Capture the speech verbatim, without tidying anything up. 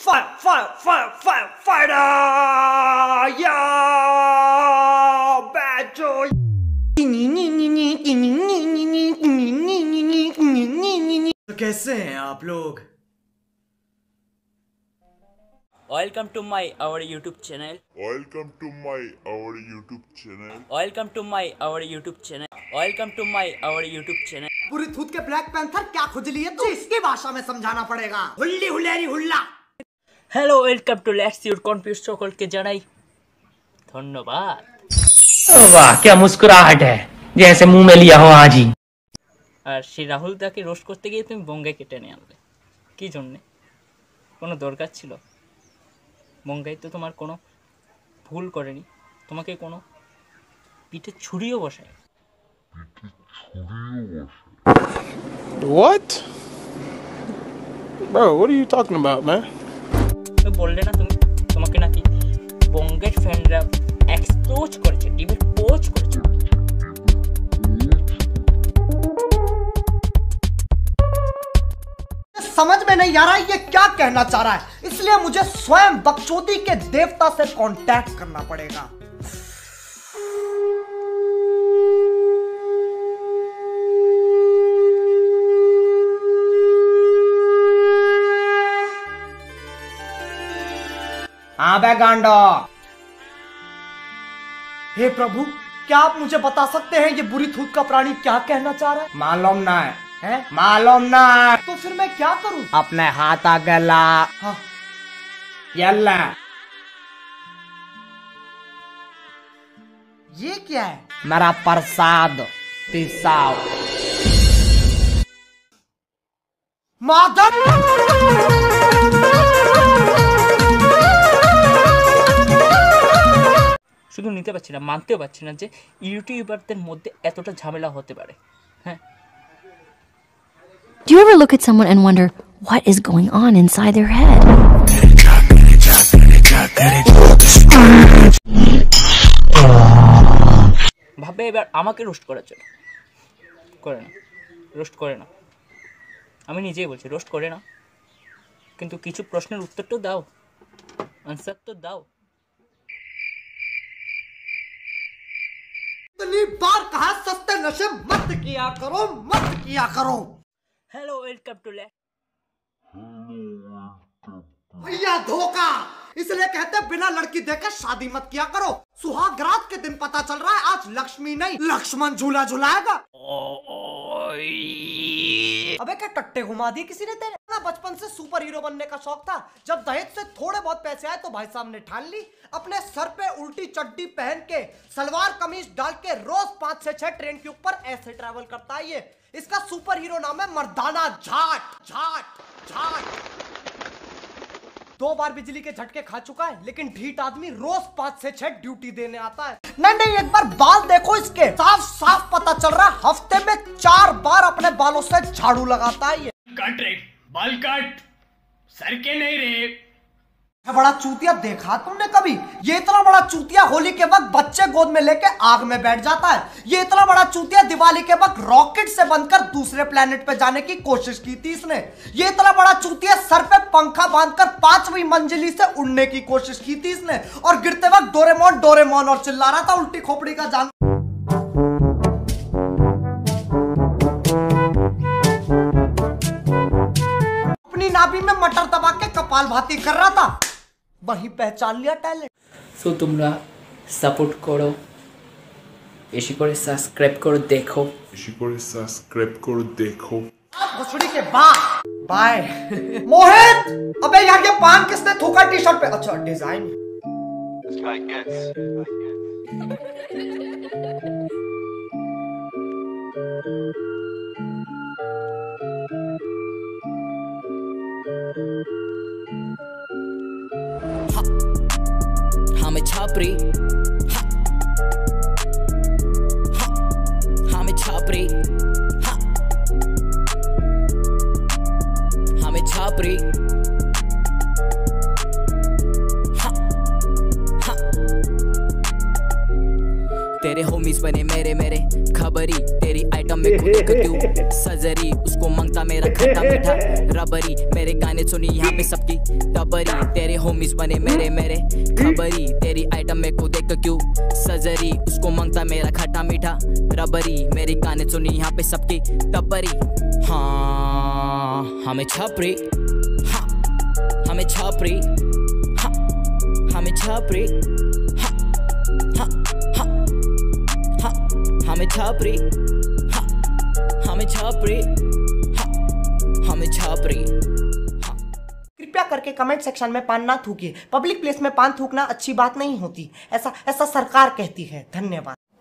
Fire, fire, fire, fire, fighter! Yeah, bad joy. तो कैसे हैं आप लोग? Welcome to my our YouTube channel. Welcome to my our YouTube channel. Welcome to my our YouTube channel. Welcome to my our YouTube channel. पूरी थूत के black panther क्या खुजली है तो इसकी भाषा में समझाना पड़ेगा। हुल्ली हुल्लेरी हुल्ला। Hello, welcome to Let's Your Confuse সকলকে জানাই ধন্যবাদ। वाह क्या मुस्कुराहट है, जैसे मुंह में लिया हो आज ही। আর সেই রাহুল দাকে রোস্ট করতে গিয়ে তুমি বঙ্গাই কেটে নিয়ে আনলে কি জন্য? কোনো দরকার ছিল? বঙ্গাই তো তোমার কোনো ভুল করেনি, তোমাকে কোনো পিঠে ছুরিও বসায়। What? Bro, what are you talking about, man? তো বললে না তুমি তোমাকে নাকি বঙ্গের ফ্যানরা এক্সপোজ করেছে, টিভি পোজ করেছে। समझ में नहीं आ रहा ये क्या कहना चाह रहा है, इसलिए मुझे स्वयं बकचोदी के देवता से कांटेक्ट करना पड़ेगा। हाँ बे गांडो। हे प्रभु, क्या आप मुझे बता सकते हैं ये बुरी थूत का प्राणी क्या कहना चाह रहा है? मालूम ना है, है? मालूम ना है तो फिर मैं क्या करूं? अपने हाथ आगे ला। हाँ। यल्ला। ये क्या है? मेरा प्रसाद पिसाओ। माधव শুধু নিতে পারছি না, মানতেও পারছি না যে ইউটিউবারদের মধ্যে এতটা ঝামেলা হতে পারে। হ্যাঁ, Do you ever look at someone and wonder what is going on inside their head? ভাবে এবার আমাকে রোস্ট করার জন্য করে না, রোস্ট করে না, আমি নিজেই বলছি রোস্ট করে না, কিন্তু কিছু প্রশ্নের উত্তর তো দাও, আনসার তো দাও। इतनी बार कहा सस्ते नशे मत किया करो, मत किया करो। हेलो, वेलकम टू ले भैया धोखा, इसलिए कहते हैं बिना लड़की देखे शादी मत किया करो। सुहाग रात के दिन पता चल रहा है आज लक्ष्मी नहीं लक्ष्मण झूला झुलाएगा। अबे क्या टट्टे घुमा दी किसी ने तेरे? ना बचपन से सुपर हीरो बनने का शौक था, जब दहेज से थोड़े बहुत पैसे आए तो भाई साहब ने ठान ली अपने सर पे उल्टी चड्डी पहन के सलवार कमीज डाल के रोज पांच से छह ट्रेन के ऊपर ऐसे ट्रैवल करता है। ये इसका सुपर हीरो नाम है मर्दाना जाट। जाट जाट दो बार बिजली के झटके खा चुका है, लेकिन ढीठ आदमी रोज पांच से छह ड्यूटी देने आता है। नहीं नहीं, एक बार बाल देखो इसके, साफ साफ पता चल रहा है हफ्ते में चार बार अपने बालों से झाड़ू लगाता है। ये काट रे, बाल काट, सर के नहीं रे। बड़ा चूतिया देखा तुमने कभी? ये इतना बड़ा चूतिया होली के वक्त बच्चे गोद में लेके आग में बैठ जाता है। ये इतना बड़ा चूतिया दिवाली के वक्त रॉकेट से बनकर दूसरे प्लेनेट पे जाने की कोशिश की थी इसने। ये इतना बड़ा चूतिया सर पे पंखा बांधकर पांचवी मंजिली से उड़ने की कोशिश की थी इसने, और गिरते वक्त डोरेमोन डोरेमोन और चिल्ला रहा था उल्टी खोपड़ी का जान। अपनी नाभि में मटर दबा के कपाल भाती कर रहा था, वही पहचान लिया टैलेंट। সো তোমরা সাপোর্ট করো, বেশি করে সাবস্ক্রাইব করো, দেখো বেশি করে সাবস্ক্রাইব করে দেখো। भोसड़ी के बाद बाय। मोहित, अबे यार ये पान किसने थूका टी शर्ट पे? अच्छा design. I'm a chopri. I'm a chopri. I'm a chopri. तेरे होमीज बने मेरे मेरे खबरी तेरी आइटम में खुद क्यों सजरी उसको मांगता मेरा खट्टा मीठा रबरी मेरे गाने सुनी यहाँ पे सबकी तबरी तेरे होमीज बने मेरे मेरे खबरी तेरी आइटम में खुद क्यों सजरी उसको मांगता मेरा खट्टा मीठा रबरी मेरे गाने सुनी यहाँ पे सबकी तबरी हाँ हमें छपरी हाँ हमें छपरी हाँ हमें छपरी हाँ हाँ हाँ हाँ हमें छपरी हाँ हमें छपरी हाँ हमें छपरी कृपया करके कमेंट सेक्शन में पान ना थूकिए। पब्लिक प्लेस में पान थूकना अच्छी बात नहीं होती, ऐसा ऐसा सरकार कहती है। धन्यवाद।